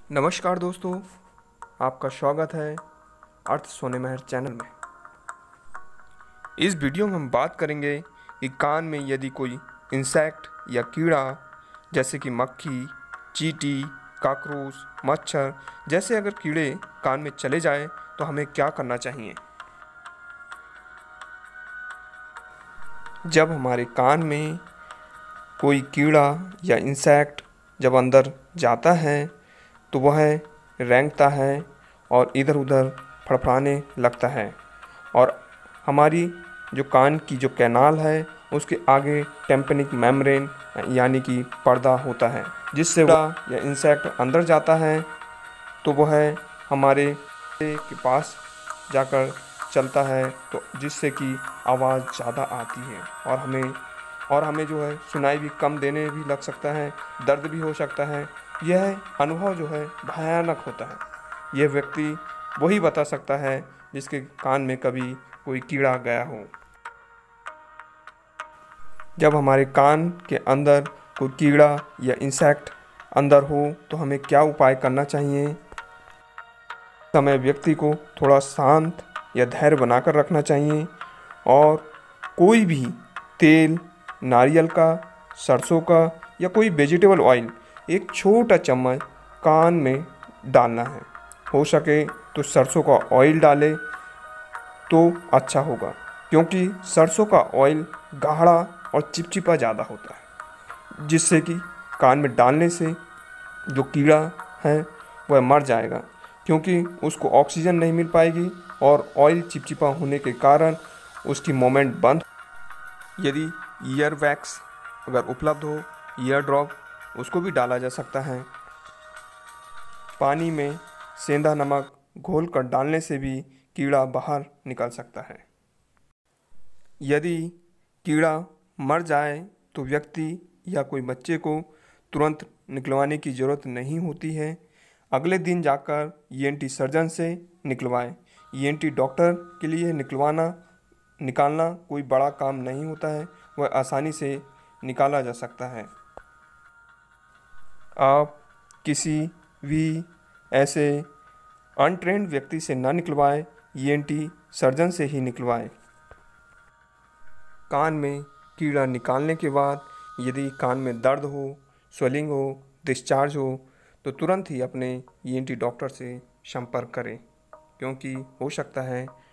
नमस्कार दोस्तों, आपका स्वागत है अर्थ सोने महर चैनल में। इस वीडियो में हम बात करेंगे कि कान में यदि कोई इंसेक्ट या कीड़ा जैसे कि मक्खी, चींटी, कॉकरोच, मच्छर जैसे अगर कीड़े कान में चले जाएं तो हमें क्या करना चाहिए। जब हमारे कान में कोई कीड़ा या इंसेक्ट जब अंदर जाता है तो वह रेंगता है और इधर उधर फड़फड़ाने लगता है और हमारी जो कान की जो कैनाल है उसके आगे टेम्पेनिक मेम्ब्रेन यानी कि पर्दा होता है, जिससे वह या इंसेक्ट अंदर जाता है तो वह हमारे के पास जाकर चलता है, तो जिससे कि आवाज़ ज़्यादा आती है और हमें जो है सुनाई भी कम देने भी लग सकता है, दर्द भी हो सकता है। यह अनुभव जो है भयानक होता है। यह व्यक्ति वही बता सकता है जिसके कान में कभी कोई कीड़ा गया हो। जब हमारे कान के अंदर कोई कीड़ा या इंसेक्ट अंदर हो तो हमें क्या उपाय करना चाहिए। समय व्यक्ति को थोड़ा शांत या धैर्य बनाकर रखना चाहिए और कोई भी तेल, नारियल का, सरसों का या कोई वेजिटेबल ऑयल एक छोटा चम्मच कान में डालना है। हो सके तो सरसों का ऑयल डालें तो अच्छा होगा, क्योंकि सरसों का ऑयल गाढ़ा और चिपचिपा ज़्यादा होता है, जिससे कि कान में डालने से जो कीड़ा है वह मर जाएगा, क्योंकि उसको ऑक्सीजन नहीं मिल पाएगी और ऑयल चिपचिपा होने के कारण उसकी मूवमेंट बंद। यदि ईयर वैक्स अगर उपलब्ध हो, ईयर ड्रॉप, उसको भी डाला जा सकता है। पानी में सेंधा नमक घोल कर डालने से भी कीड़ा बाहर निकल सकता है। यदि कीड़ा मर जाए तो व्यक्ति या कोई बच्चे को तुरंत निकलवाने की ज़रूरत नहीं होती है। अगले दिन जाकर ईएनटी सर्जन से निकलवाएं। ईएनटी डॉक्टर के लिए निकालना कोई बड़ा काम नहीं होता है, वह आसानी से निकाला जा सकता है। आप किसी भी ऐसे अनट्रेंड व्यक्ति से ना निकलवाएं, ईएनटी सर्जन से ही निकलवाएं। कान में कीड़ा निकालने के बाद यदि कान में दर्द हो, स्वेलिंग हो, डिस्चार्ज हो तो तुरंत ही अपने ईएनटी डॉक्टर से संपर्क करें, क्योंकि हो सकता है